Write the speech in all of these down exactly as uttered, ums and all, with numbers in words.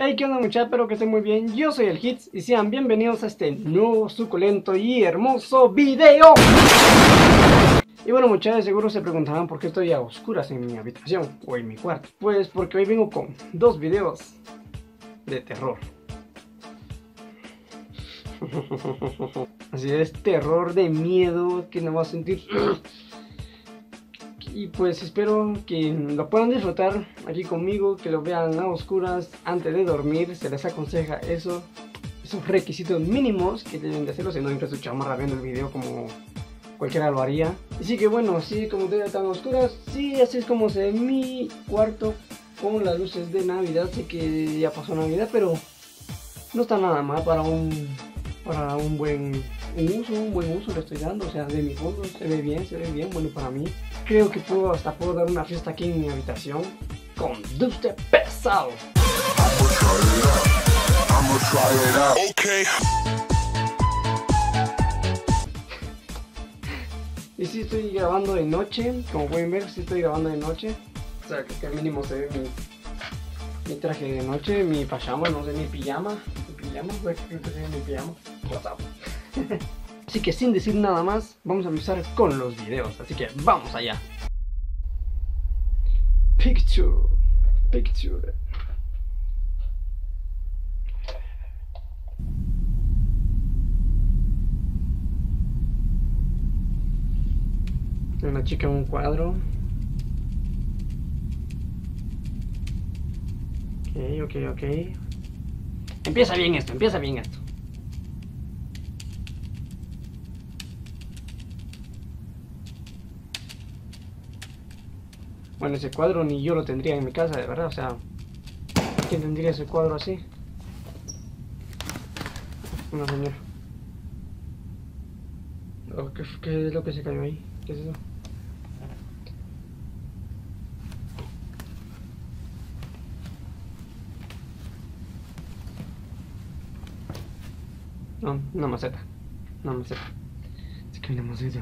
Hey, ¿qué onda muchachos? Espero que estén muy bien. Yo soy el Hits y sean bienvenidos a este nuevo, suculento y hermoso video. Y bueno muchachos, seguro se preguntarán por qué estoy a oscuras en mi habitación o en mi cuarto. Pues porque hoy vengo con dos videos de terror. Así es, terror de miedo que no vas a sentir. Y pues espero que lo puedan disfrutar aquí conmigo, que lo vean a oscuras antes de dormir. Se les aconseja eso, esos requisitos mínimos que deben de hacerlo, si no entra su chamarra viendo el video como cualquiera lo haría. Así que bueno, así como ustedes están oscuras, sí, así es como se ve mi cuarto con las luces de Navidad. Sé que ya pasó Navidad, pero no está nada mal para un, para un buen uso, un buen uso le estoy dando. O sea, de mi fondo se ve bien, se ve bien, bueno para mí. Creo que puedo, hasta puedo dar una fiesta aquí en mi habitación con dubstep pesado. Okay. Y si estoy grabando de noche, como pueden ver, si estoy grabando de noche. O sea, que, que al mínimo se ve mi, mi traje de noche, mi pijama, no sé, mi pijama. Mi pijama, creo que se ve mi pijama. WhatsApp. Así que sin decir nada más, vamos a empezar con los videos. Así que vamos allá. Picture, picture. Una chica en un cuadro. Ok, ok, ok. Empieza bien esto, empieza bien esto. Bueno, ese cuadro ni yo lo tendría en mi casa, de verdad, o sea, ¿quién tendría ese cuadro así? Una señora. Oh, ¿qué, ¿Qué es lo que se cayó ahí? ¿Qué es eso? No, una maceta. Una maceta. Se cayó una maceta.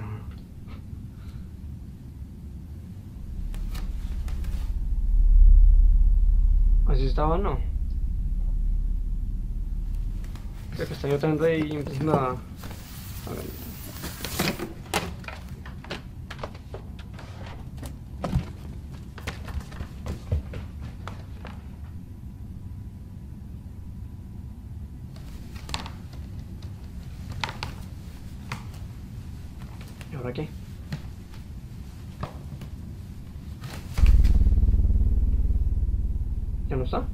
Así estaba, ¿no? Creo que estaba yo tanto ahí empezando a... a ver. ¿Y ahora qué? ¿Ya no está?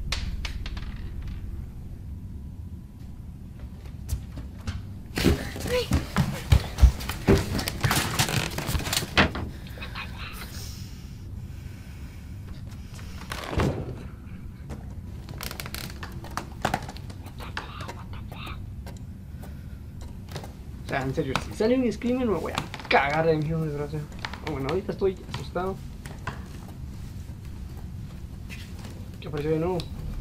O sea, en serio, si sale un screamer me voy a cagar de miedo, desgracia. Oh, bueno, ahorita estoy asustado. ¿Qué apareció de nuevo?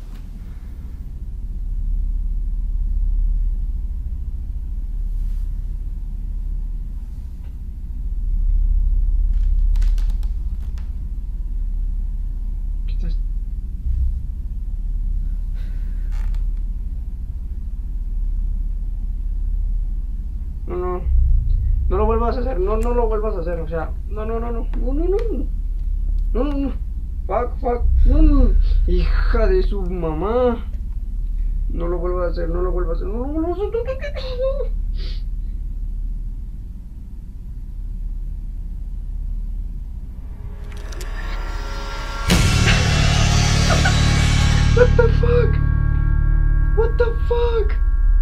¿Qué estás? No, no. No lo vuelvas a hacer, no, no lo vuelvas a hacer, o sea, no, no, no, no, no, no, no, no, no, no, fuck, fuck, no, no, hija de su mamá, no lo vuelvas a hacer, no lo vuelvas a hacer, no lo vuelvas a hacer, no, no, no, no. What the fuck, what the fuck,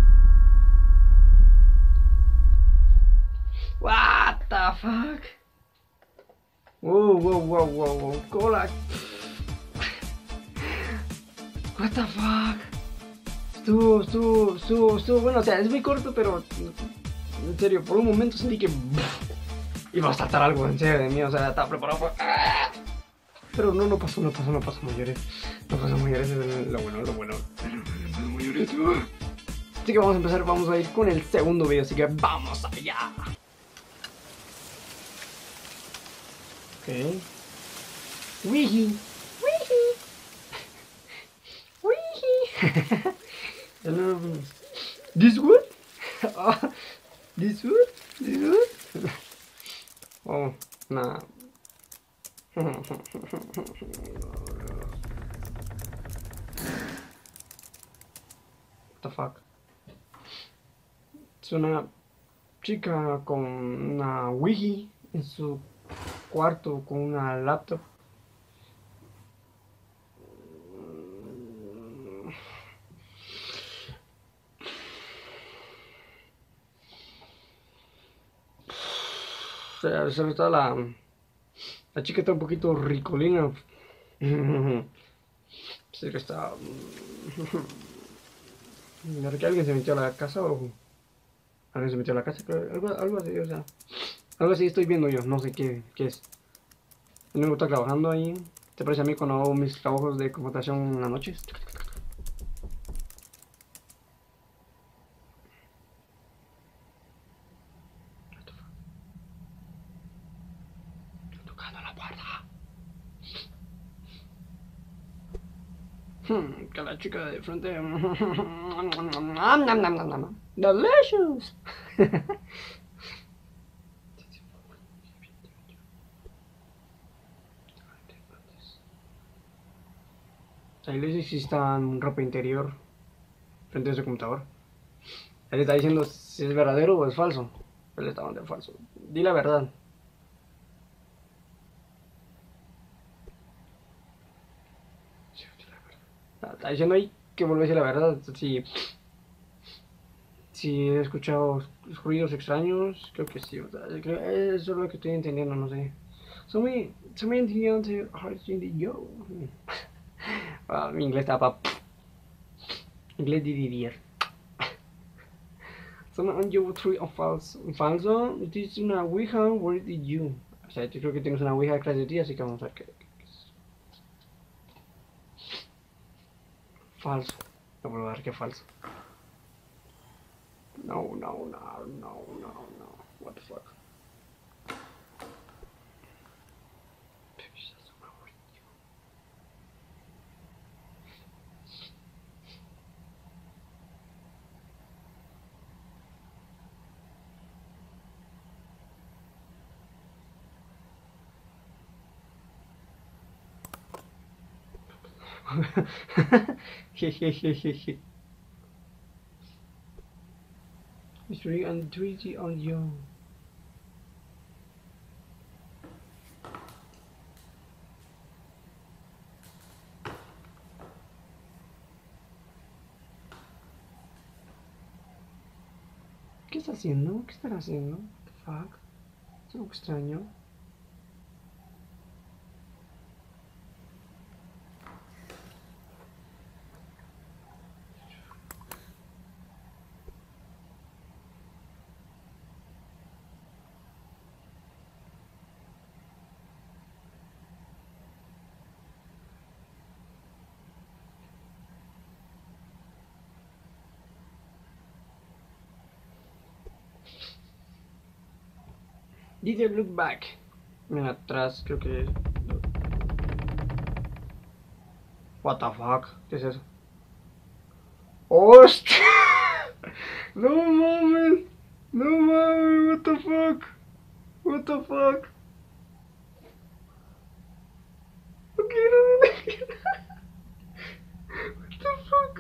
what the fuck, wow, wow, wow, wow, wow, cola, what the fuck, estuvo, estuvo, estuvo, estuvo, bueno, o sea, es muy corto, pero en serio, por un momento sentí que iba a saltar algo en serio de mí, o sea, estaba preparado para... Pero no, no pasó, no pasó, no pasó mayores. No pasó mayores, es lo bueno, lo bueno. No pasó mayores. Así que vamos a empezar, vamos a ir con el segundo video, así que vamos allá. Ok. Wiji. Wiji. Wiji. Hello. This one? Oh, this one? This one? Oh, nah. What the fuck? Es una chica con una Wii en su cuarto con una laptop. O sea, se está la, la chica está un poquito ricolina. Sí que está. ¿De que alguien se metió a la casa o alguien se metió a la casa? Creo, algo, algo así, o sea. Algo así estoy viendo yo, no sé qué, qué es. Mi amigo está trabajando ahí. ¿Te parece a mí cuando hago mis trabajos de computación en las noches? Tocando la puerta. Hmm, que la chica de frente. Delicious. Ahí le dice si está en ropa interior frente a su computador. Él está diciendo si es verdadero o es falso. Él está dando falso. Di la verdad. Está diciendo ahí que vuelve a decir la verdad. Si, si he escuchado ruidos extraños, creo que sí. O sea, creo, eso es lo que estoy entendiendo, no sé. Son muy, son muy entendiendo. Yo. Ah, mi inglés está para. Inglés de vivir. Someone on your tree of falso. Falso. It is una Ouija. Where did you? O sea, yo creo que tienes una Ouija detrás de ti, así que vamos a ver qué. qué es. Falso. Vamos a ver qué falso. No, no, no, no, no, no. What the fuck? Jejejeje. Mystery and treaty on you. ¿Qué está haciendo? ¿Qué están haciendo? What the fuck? Es algo extraño. Did you look back? Mira atrás, creo que. What the fuck? ¿Qué es eso? ¡Hostia! No mames! No mames, what the fuck? What the fuck? No quiero, no quiero. What the fuck?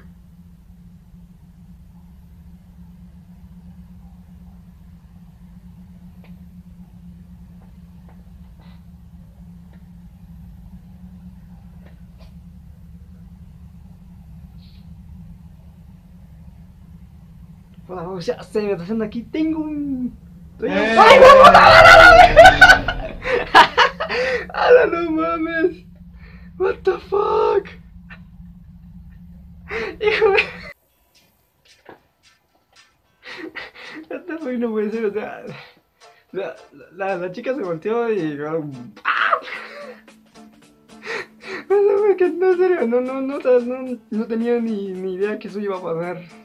O sea, se me está haciendo aquí. Tengo un. Estoy... ¡Eh! ¡Ay, no, no, no, no, no! ¡Hala, no mames! What the fuck? Hijo de. What the fuck, no puede ser, o sea. La, la, la chica se volteó y. ¡Ah! No, que no, en serio, no, no, no, no, no tenía ni, ni idea que eso iba a pasar.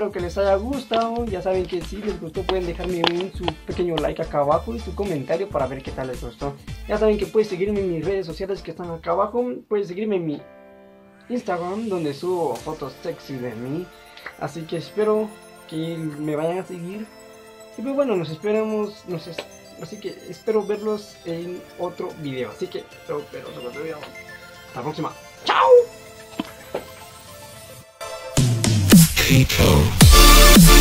espero que les haya gustado. Ya saben que si les gustó pueden dejarme un, su pequeño like acá abajo y su comentario para ver qué tal les gustó. Ya saben que pueden seguirme en mis redes sociales que están acá abajo. Pueden seguirme en mi Instagram donde subo fotos sexy de mí. Así que espero que me vayan a seguir. Y pues bueno, nos esperamos, nos es, así que espero verlos en otro video. Así que espero verlos en otro video. Hasta la próxima. ¡Chao!